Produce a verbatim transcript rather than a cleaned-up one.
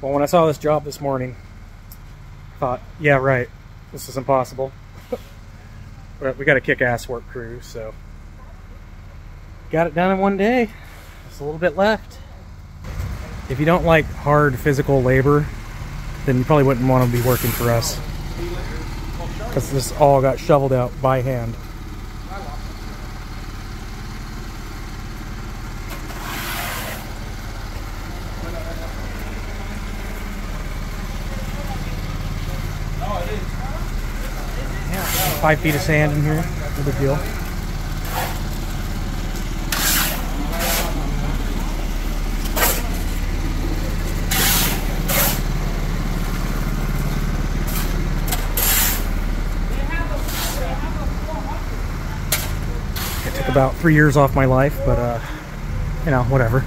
Well, when I saw this job this morning, I thought, yeah, right, this is impossible. But we got a kick-ass work crew, so got it done in one day. Just a little bit left. If you don't like hard physical labor, then you probably wouldn't want to be working for us, because this all got shoveled out by hand. Yeah, five feet of sand in here, no big deal. It took about three years off my life, but uh, you know, whatever.